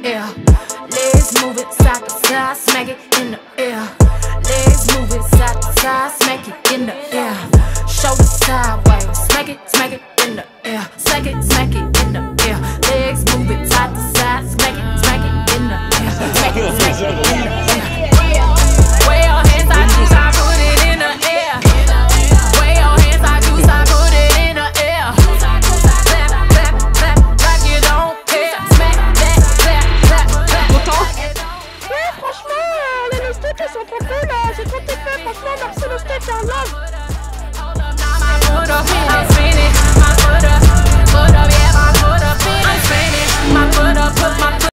air. Legs move it side to side, smack it in the air. Legs move it side to side, smack it in the air. Shoulders sideways, smack it in the air. Smack it